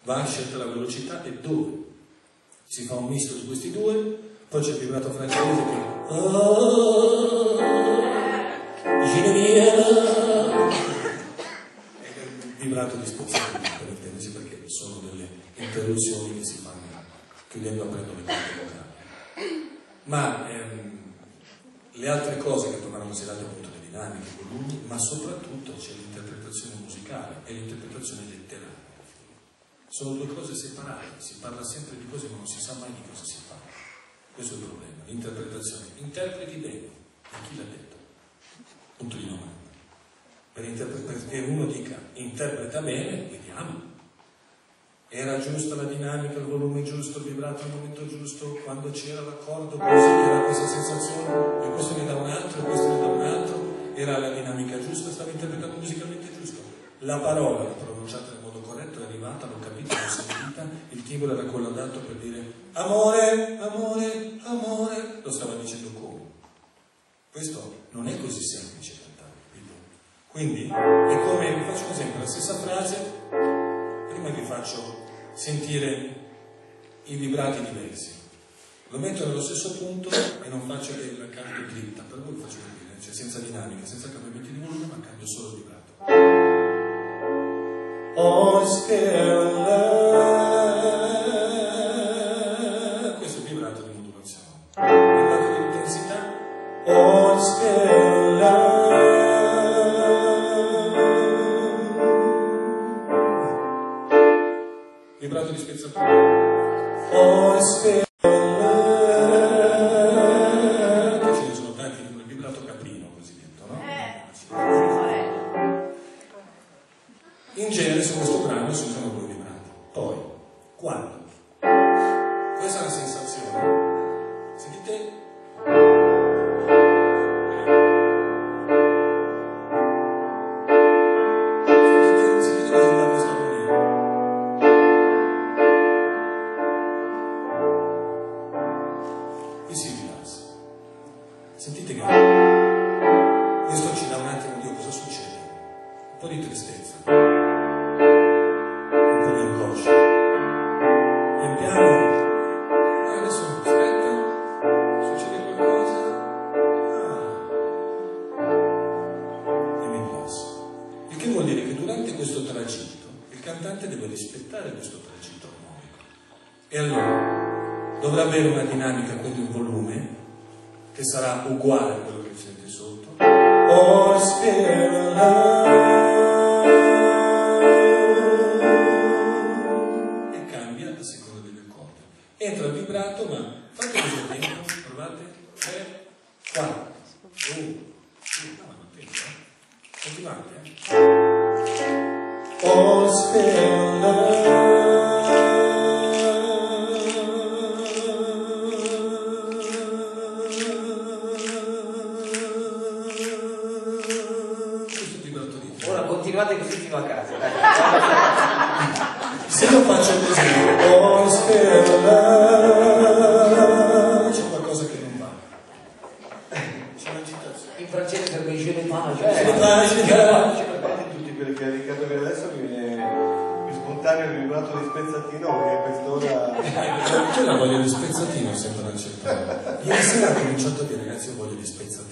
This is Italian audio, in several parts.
va scelta la velocità e dove. Si fa un misto di questi due, poi c'è il vibrato francese che è il vibrato di spezzamento, per intendersi, perché sono delle interruzioni che si fanno chiudendo e aprendo le corde vocali. Ma le altre cose che tornano considerate appunto le dinamiche, i volumi, ma soprattutto c'è l'interpretazione musicale e l'interpretazione letteraria. Sono due cose separate, si parla sempre di cose ma non si sa mai di cosa si parla. Questo è il problema, l'interpretazione. Interpreti bene, e chi l'ha detto? Punto di domanda. Perché uno dica interpreta bene, vediamo. Era giusta la dinamica, il volume giusto, il vibrato al momento giusto, quando c'era l'accordo, così era questa sensazione, e questo ne dà un altro, e questo ne dà un altro, era la dinamica giusta, stava interpretando musicalmente giusto. La parola pronunciata nel modo corretto è arrivata, l'ho capita, l'ho sentita, il timbro era collautato per dire amore, amore, amore, lo stava dicendo come. Questo non è così semplice cantare, capito? Quindi è come, vi faccio un esempio, la stessa frase. Prima vi faccio sentire i vibrati diversi, lo metto nello stesso punto e non faccio che la canto dritta, per voi faccio capire, cioè senza dinamica, senza cambiamenti di volume, ma cambio solo il vibrato. Oh, questo è il vibrato di modulazione, il vibrato di intensità. Oh, vibrato di spezzatura. Oh, che ce ne sono tanti, il vibrato caprino cosiddetto, no? In genere su questo brano si usano due vibrati. Poi, quando? Questa è una sensazione. Sentite? Sentite che questo ci dà un attimo di cosa succede? Un po' di tristezza, un po' di angoscia. Pian piano, adesso aspetta, succede qualcosa, e mi passo. Il che vuol dire che durante questo tragitto il cantante deve rispettare questo tragitto armonico. E allora dovrà avere una dinamica, quindi un volume, che sarà uguale a quello che sente sotto. Oh, Spirit, e cambia a seconda delle corde. Entra il vibrato, ma fate questo tempo, provate. 3, 4, 1, 2, continuate. Oh, Spirit, continuate così fino a casa. Se lo faccio così, c'è qualcosa che non va. C'è un'agitazione. In francese per me je ne mange. Tutti quelli che ha dedicato adesso mi viene più spontaneo il vibrato di spezzatino, perché a quest'ora. Perché la voglia di spezzatino sembra accettare? Ieri sera ho cominciato a dire ragazzi, ho voglia di spezzatino.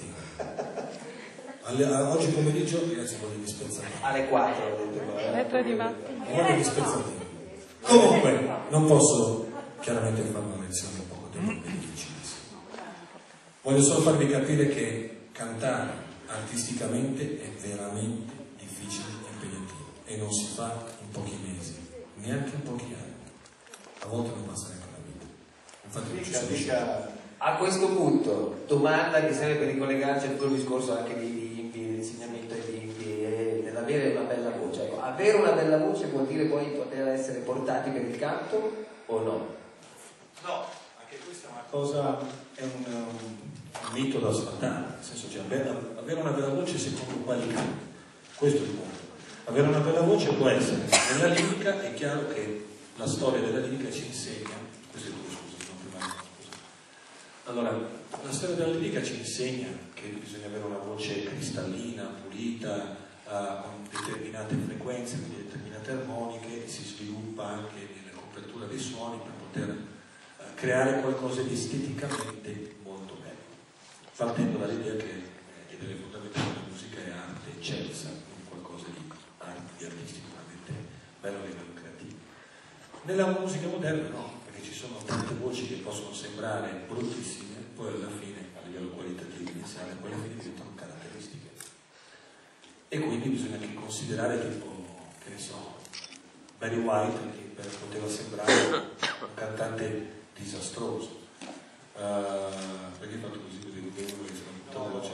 Oggi pomeriggio ragazzi voglio di spezzatino. Alle 4 Voglio di spezzatino. Comunque non posso chiaramente fare una lezione in poco tempo, è difficilissimo. Voglio solo farvi capire che cantare artisticamente è veramente difficile e impegnativo e non si fa in pochi mesi, neanche in pochi anni. A volte non basta neanche una vita. Infatti non ci sono scelta. A questo punto, domanda che serve per ricollegarci a tutto il discorso anche di insegnamento e nell'avere una bella voce. Ecco, avere una bella voce vuol dire poi poter essere portati per il canto o no? No, anche questa è una cosa, è un mito da sfatare, nel senso che avere una bella voce secondo quali canti? Questo è il punto. Avere una bella voce può essere, nella lirica è chiaro che la storia della lirica ci insegna, questo è il tuo, scusa, non prima, scusa. Allora, la storia della lirica ci insegna che bisogna avere una voce cristallina, pulita, con determinate frequenze, quindi determinate armoniche, e si sviluppa anche nella copertura dei suoni per poter creare qualcosa di esteticamente molto bello, partendo dall'idea che delle fondamenta della musica è arte eccelsa, quindi qualcosa di artistico veramente bello a livello creativo. Nella musica moderna no, perché ci sono tante voci che possono sembrare bruttissime, poi alla fine a livello qualitativo iniziale poi alla fine diventano caratteristiche, e quindi bisogna anche considerare tipo, che ne so, Barry White, che poteva sembrare un cantante disastroso, perché hai fatto così che sono veloce.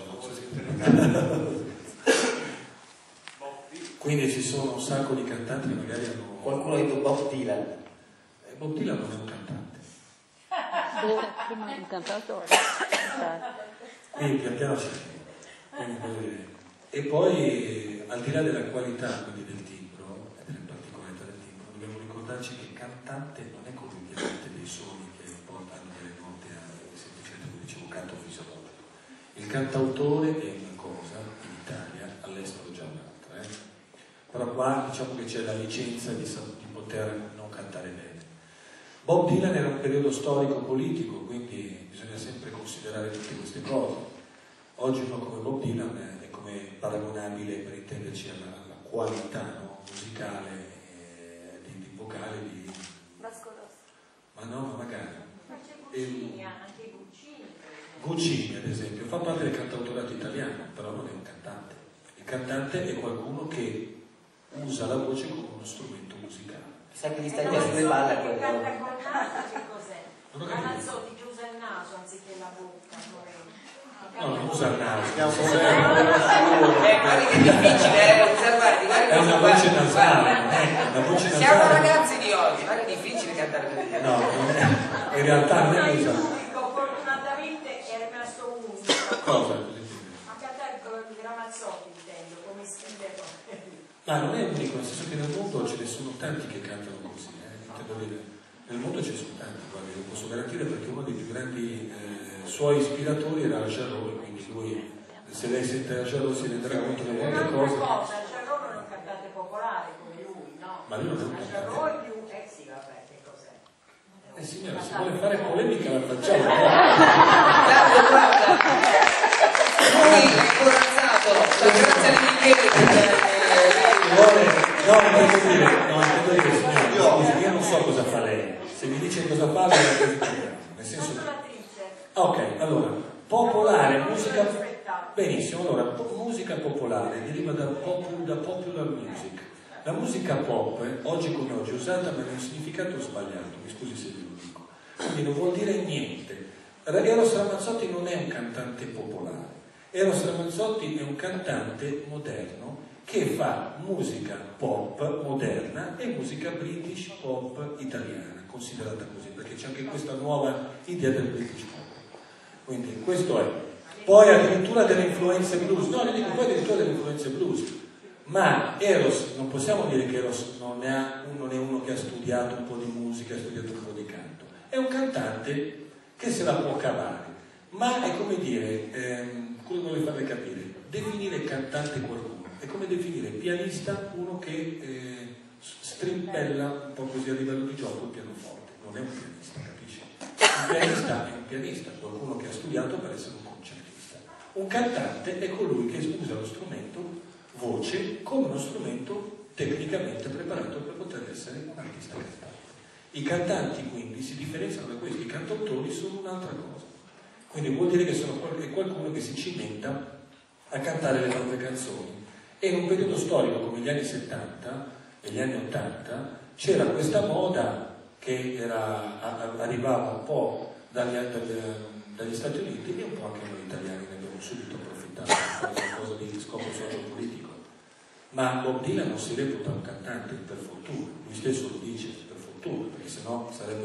Quindi ci sono un sacco di cantanti che magari hanno... Qualcuno ha detto Bob Dylan. Bob Dylan non è un cantante. Prima un cantautore. Quindi pian piano si... E poi al di là della qualità quindi del timbro e delle particolarità del timbro, dobbiamo ricordarci che il cantante non è come ovviamente dei suoni che portano delle note a semplicemente, come dicevo, canto fisiologico. Il cantautore è una cosa in Italia, all'estero già un'altra, però qua diciamo che c'è la licenza di poter non cantare bene. Bob Dylan era un periodo storico politico, quindi bisogna sempre considerare tutte queste cose. Oggi uno come Bob Dylan è come paragonabile, per intenderci, alla qualità, no? Musicale, di vocale di... Vasco Rossi. Ma no, ma magari. Ma c'è Guccini, anche Guccini. Guccini, ad esempio, fa parte del cantautorato italiano, però non è un cantante. Il cantante è qualcuno che usa la voce come uno strumento musicale. Sa che gli sta via sulle balle che quello. canta col naso, che cos'è? Non ho capito. Ramazzotti che usa il naso anziché la bocca. No, non usa il naso. Guardi che è difficile, osservate, È una voce nasale, una voce nasale. Siamo ragazzi di oggi, ma è difficile cantare così. No, non è, in realtà non è usato. Fortunatamente è rimasto unico. Cosa? A cantare con Ramazzotti, intendo, come scrive. Ma non è unico, nel senso che nel mondo ce ne sono tanti che cantano così, intendo dire. Nel mondo ce ne sono tanti, guarda, lo posso garantire perché uno dei più grandi suoi ispiratori era Jarreau, quindi lui, se lei sente Jarreau si renderà conto di molte cose. Un'altra cosa, Jarreau non è un cantante popolare come lui, no? Ma lui non è un Jarreau cantante. è più, sì vabbè, che cos'è? Signora, se vuole fare polemica la facciamo. Guarda, lui è corazzato, la grazia di Michele. No, intendo dire, signora, scusi, io non so cosa fa lei. Se mi dice cosa fa, nel senso... Ok, allora, popolare, musica... Benissimo, allora, musica popolare deriva da popular music. La musica pop, oggi come oggi, è usata ma in un significato sbagliato, mi scusi se ve lo dico. Quindi non vuol dire niente. Eros Ramazzotti non è un cantante popolare. Eros Ramazzotti è un cantante moderno che fa musica pop moderna e musica british pop italiana, considerata così, perché c'è anche questa nuova idea del british pop. Quindi questo è. Poi addirittura delle influenze blues, no, le dico poi addirittura delle influenze blues, ma Eros, non possiamo dire che Eros non è uno che ha studiato un po' di musica, ha studiato un po' di canto, è un cantante che se la può cavare, ma è come dire, come vuole farle capire, definire cantante qualcuno è come definire pianista uno che strimpella un po' così a livello di gioco il pianoforte, non è un pianista, capisci? Un pianista è un pianista, qualcuno che ha studiato per essere un concertista. Un cantante è colui che usa lo strumento voce come uno strumento tecnicamente preparato per poter essere un artista cantante. I cantanti quindi si differenziano da questi, i cantautori sono un'altra cosa. Quindi vuol dire che è qualcuno che si cimenta a cantare le proprie canzoni. E in un periodo storico come gli anni 70 e gli anni 80 c'era questa moda che arrivava un po' dagli Stati Uniti e un po' anche noi italiani ne abbiamo subito approfittato per fare qualcosa di scopo sociopolitico. Ma Bob Dylan non si reputa un cantante, per fortuna, lui stesso lo dice, per fortuna, perché sennò sarebbe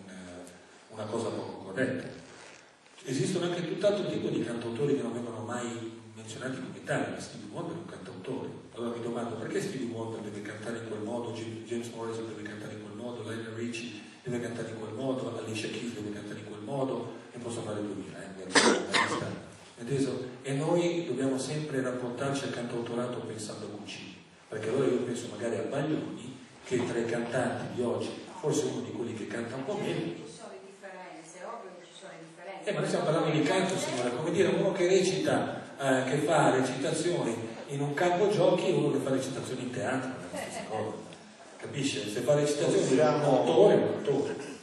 una cosa poco corretta. Esistono anche tutt'altro tipo di cantautori che non vengono mai menzionati come tali. Stevie Wonder è un cantautore. Allora mi domando perché Stevie Wonder deve cantare in quel modo, James Morrison deve cantare in quel modo, Lionel Richie deve cantare in quel modo, Alicia Keys deve cantare in quel modo, e posso fare 2000, inteso? E noi dobbiamo sempre rapportarci al cantautorato pensando a Guccini, perché allora io penso magari a Baglioni, che tra i cantanti di oggi, forse uno di quelli che canta un po' meno. Ci sono differenze, ovvio che ci sono differenze. Ma noi stiamo parlando di canto, signora, come dire, uno che recita, che fa recitazioni in un campo giochi e uno che fa recitazioni in teatro, non è la stessa cosa. Capisce? Se fa recitazioni di un attore, è un attore.